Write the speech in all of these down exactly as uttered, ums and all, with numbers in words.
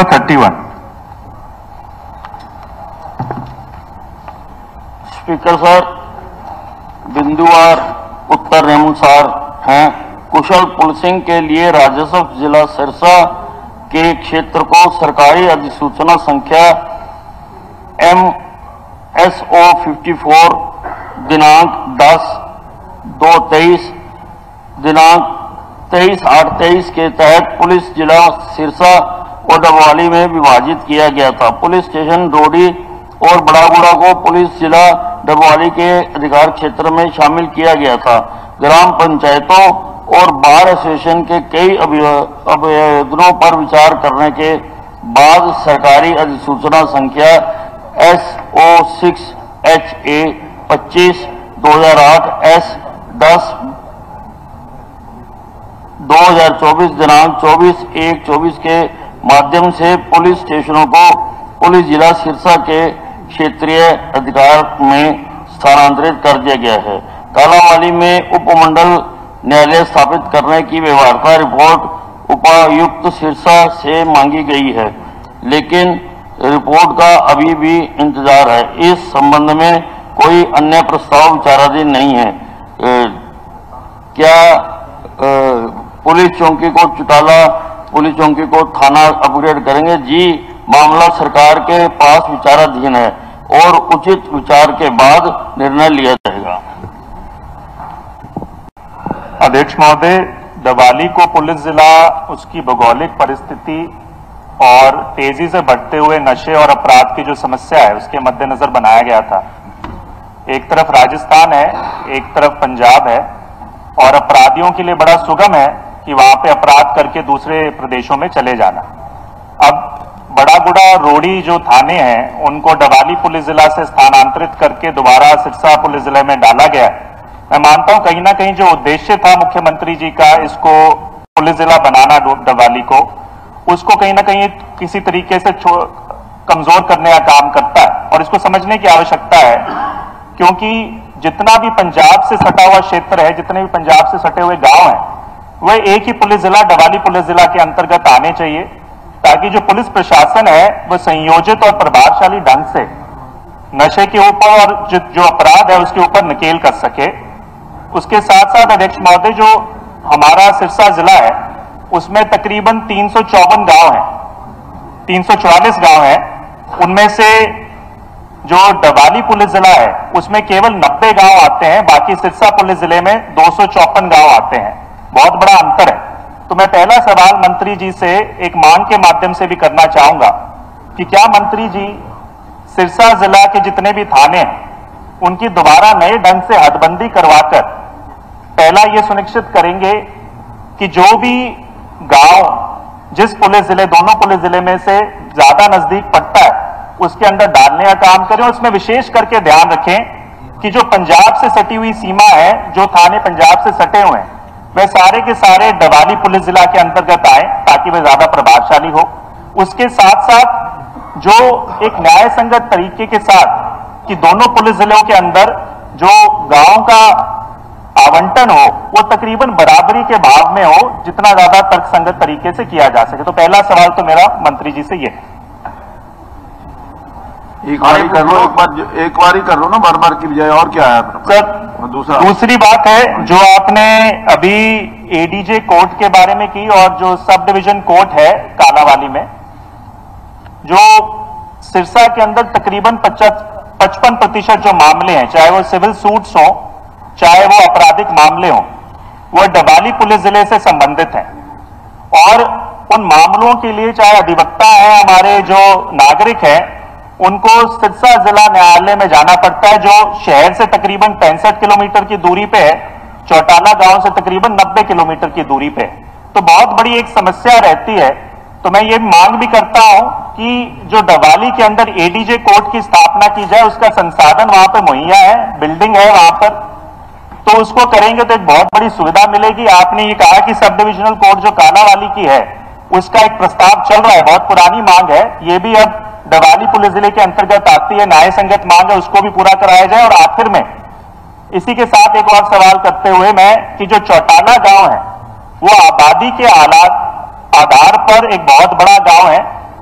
Thirty one. Speaker sir, बिंदुवार उत्तर निम्नानुसार हैं। कुशल पुलिसिंग के लिए राजस्व जिला सिरसा के क्षेत्र को सरकारी अधिसूचना संख्या M S O fifty four दिनांक दस दो तेईस दिनांक तेईस आठ तेईस के तहत पुलिस जिला सिरसा और डबवाली में विभाजित किया गया था। पुलिस स्टेशन रोडी और बड़ागुड़ा को पुलिस जिला डबवाली के अधिकार क्षेत्र में शामिल किया गया था। ग्राम पंचायतों और बार एसोसिएशन के कई आवेदनों पर विचार करने के बाद सरकारी अधिसूचना संख्या S O six H A पच्चीस दो हजार आठ एस दस दो हजार चौबीस दिनांक चौबीस एक चौबीस के माध्यम से पुलिस स्टेशनों को पुलिस जिला सिरसा के क्षेत्रीय अधिकार में स्थानांतरित कर दिया गया है। कालांवाली में उपमंडल न्यायालय स्थापित करने की व्यवहार्यता रिपोर्ट उपायुक्त सिरसा से मांगी गई है, लेकिन रिपोर्ट का अभी भी इंतजार है। इस संबंध में कोई अन्य प्रस्ताव विचाराधीन नहीं है। ए, क्या ए, पुलिस चौकी को चौटाला पुलिस चौकी को थाना अपग्रेड करेंगे? जी, मामला सरकार के पास विचाराधीन है और उचित विचार के बाद निर्णय लिया जाएगा। अध्यक्ष महोदय, डबवाली को पुलिस जिला उसकी भौगोलिक परिस्थिति और तेजी से बढ़ते हुए नशे और अपराध की जो समस्या है उसके मद्देनजर बनाया गया था। एक तरफ राजस्थान है, एक तरफ पंजाब है और अपराधियों के लिए बड़ा सुगम है कि वहां पे अपराध करके दूसरे प्रदेशों में चले जाना। अब बड़ागुड़ा रोडी जो थाने हैं उनको डबवाली पुलिस जिला से स्थानांतरित करके दोबारा सिरसा पुलिस जिले में डाला गया है। मैं मानता हूं कहीं ना कहीं जो उद्देश्य था मुख्यमंत्री जी का इसको पुलिस जिला बनाना डबवाली को, उसको कहीं ना कहीं किसी तरीके से कमजोर करने का काम करता है और इसको समझने की आवश्यकता है, क्योंकि जितना भी पंजाब से सटा हुआ क्षेत्र है, जितने भी पंजाब से सटे हुए गांव हैं, वह एक ही पुलिस जिला डबवाली पुलिस जिला के अंतर्गत आने चाहिए, ताकि जो पुलिस प्रशासन है वह संयोजित और प्रभावशाली ढंग से नशे के ऊपर और जो, जो अपराध है उसके ऊपर नकेल कर सके। उसके साथ साथ अध्यक्ष महोदय, जो हमारा सिरसा जिला है उसमें तकरीबन तीन सौ चौवन गांव हैं, तीन सौ चौवालीस गांव हैं। उनमें से जो डबवाली पुलिस जिला है उसमें केवल नब्बे गांव आते हैं, बाकी सिरसा पुलिस जिले में दो सौ चौपन गांव आते हैं। बहुत बड़ा अंतर है। तो मैं पहला सवाल मंत्री जी से एक मांग के माध्यम से भी करना चाहूंगा कि क्या मंत्री जी सिरसा जिला के जितने भी थाने हैं उनकी दोबारा नए ढंग से हदबंदी करवाकर पहला यह सुनिश्चित करेंगे कि जो भी गांव जिस पुलिस जिले दोनों पुलिस जिले में से ज्यादा नजदीक पड़ता है उसके अंदर डालने का काम करें। और उसमें विशेष करके ध्यान रखें कि जो पंजाब से सटी हुई सीमा है, जो थाने पंजाब से सटे हुए हैं, वे सारे के सारे डबवाली पुलिस जिला के अंतर्गत आए ताकि वे ज्यादा प्रभावशाली हो। उसके साथ साथ जो एक न्याय संगत तरीके के साथ कि दोनों पुलिस जिलों के अंदर जो गांव का आवंटन हो वो तकरीबन बराबरी के भाव में हो, जितना ज्यादा तर्कसंगत तरीके से किया जा सके। तो पहला सवाल तो मेरा मंत्री जी से ये है। एक बार ही कर लो, एक बार एक बार ही कर लो ना, बार बार की बजाय। और क्या है सर? दूसरा दूसरी बात है जो आपने अभी एडीजे कोर्ट के बारे में की और जो सब डिवीजन कोर्ट है कालांवाली में, जो सिरसा के अंदर तकरीबन पचपन प्रतिशत जो मामले हैं, चाहे वो सिविल सूट्स हो चाहे वो आपराधिक मामले हो, वो डबवाली पुलिस जिले से संबंधित हैं। और उन मामलों के लिए चाहे अधिवक्ता है, हमारे जो नागरिक हैं, उनको सिरसा जिला न्यायालय में जाना पड़ता है, जो शहर से तकरीबन पैंसठ किलोमीटर की दूरी पे है, चौटाला गांव से तकरीबन नब्बे किलोमीटर की दूरी पे है। तो बहुत बड़ी एक समस्या रहती है। तो मैं ये मांग भी करता हूं कि जो डबवाली के अंदर एडीजे कोर्ट की स्थापना की जाए, उसका संसाधन वहां पर मुहैया है, बिल्डिंग है वहां पर, तो उसको करेंगे तो एक बहुत बड़ी सुविधा मिलेगी। आपने ये कहा कि सब डिविजनल कोर्ट जो कालांवाली की है उसका एक प्रस्ताव चल रहा है, बहुत पुरानी मांग है, ये भी अब डबवाली पुलिस जिले के अंतर्गत आती है, न्याय संगत मांग है, उसको भी पूरा कराया जाए। और आखिर में इसी के साथ एक और सवाल करते हुए मैं कि जो चौटाला गांव है वो आबादी के हालात आधार पर एक बहुत बड़ा गांव है,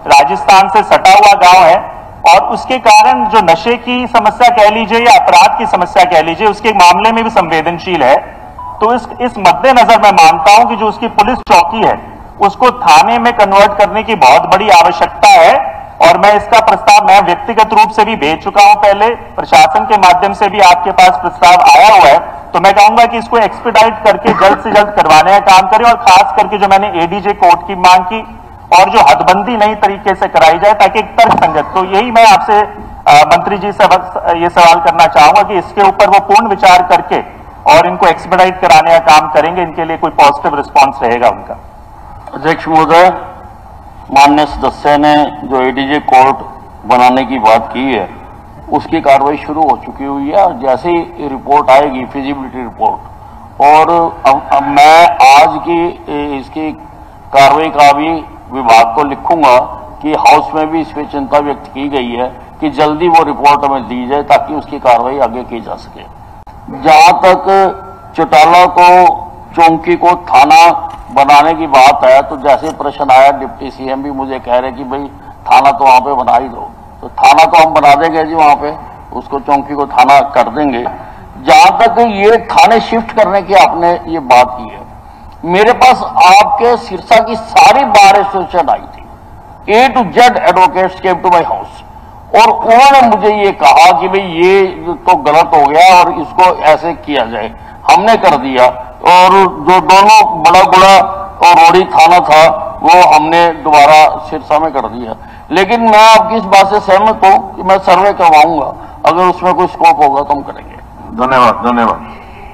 राजस्थान से सटा हुआ गांव है और उसके कारण जो नशे की समस्या कह लीजिए या अपराध की समस्या कह लीजिए, उसके मामले में भी संवेदनशील है। तो इस इस मद्देनजर मैं मानता हूं कि जो उसकी पुलिस चौकी है उसको थाने में कन्वर्ट करने की बहुत बड़ी आवश्यकता है और मैं इसका प्रस्ताव मैं व्यक्तिगत रूप से भी भेज चुका हूं, पहले प्रशासन के माध्यम से भी आपके पास प्रस्ताव आया हुआ है। तो मैं कहूंगा कि इसको एक्सपीडाइट करके जल्द से जल्द करवाने का काम करें और खास करके जो मैंने एडीजे कोर्ट की मांग की और जो हदबंदी नई तरीके से कराई जाए ताकि एक तर्क संगत, तो यही मैं आपसे मंत्री जी से ये सवाल करना चाहूंगा कि इसके ऊपर वो पूर्ण विचार करके और इनको एक्सपीडाइट कराने का काम करेंगे, इनके लिए कोई पॉजिटिव रिस्पॉन्स रहेगा उनका। अध्यक्ष महोदय, माननीय सदस्य ने जो एडीजे कोर्ट बनाने की बात की है उसकी कार्रवाई शुरू हो चुकी हुई है और जैसे ही रिपोर्ट आएगी फिजिबिलिटी रिपोर्ट, और अब, अब मैं आज की इसकी कार्रवाई का भी विभाग को लिखूंगा कि हाउस में भी इस पर चिंता व्यक्त की गई है कि जल्दी वो रिपोर्ट हमें दी जाए ताकि उसकी कार्रवाई आगे की जा सके। जहां तक चौटाला को चौकी को थाना बनाने की बात है, तो जैसे प्रश्न आया डिप्टी सीएम भी मुझे कह रहे कि भाई थाना तो वहां पे बना ही दो, तो थाना तो हम बना देंगे जी, वहां पे उसको चौकी को थाना कर देंगे। जहां तक ये थाने शिफ्ट करने की आपने ये बात की है, मेरे पास आपके सिरसा की सारी बार एसोसिएशन आई थी, A to Z advocates came to my house और उन्होंने मुझे ये कहा कि भाई ये तो गलत हो गया और इसको ऐसे किया जाए। हमने कर दिया और जो दोनों बड़ा बड़ा और रोड़ी थाना था वो हमने दोबारा सिरसा में कर दिया। लेकिन मैं आपकी इस बात से सहमत हूं कि मैं सर्वे करवाऊंगा, अगर उसमें कोई स्कोप होगा तो हम करेंगे। धन्यवाद धन्यवाद।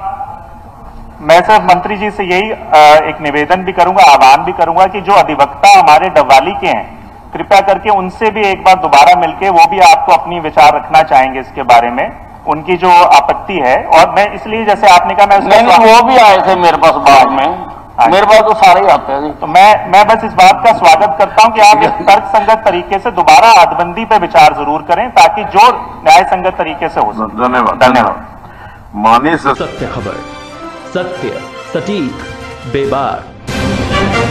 मैं सर मंत्री जी से यही एक निवेदन भी करूंगा, आह्वान भी करूंगा कि जो अधिवक्ता हमारे डबवाली के हैं, कृपया करके उनसे भी एक बार दोबारा मिलके वो भी आपको अपनी विचार रखना चाहेंगे इसके बारे में, उनकी जो आपत्ति है। और मैं इसलिए जैसे आपने कहा, मैं नहीं, नहीं, वो भी आए थे मेरे पास बाद में, मेरे पास तो सारे ही आते हैं। तो मैं मैं बस इस बात का स्वागत करता हूं कि आप एक तर्क संगत तरीके से दोबारा हदबंदी पे विचार जरूर करें ताकि जो न्याय संगत तरीके से हो सके। धन्यवाद धन्यवाद। माननीय सत्य खबर, सत्य, सटीक, बेबाक।